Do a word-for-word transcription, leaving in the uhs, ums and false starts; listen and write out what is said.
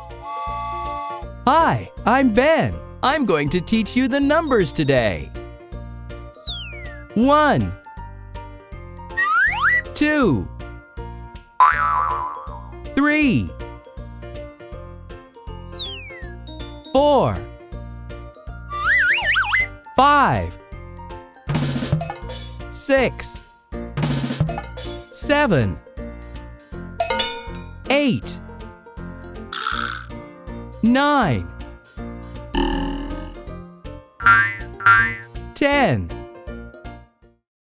Hi, I'm Ben. I'm going to teach you the numbers today. One, two, three, four, five, six, seven, eight, nine, ten,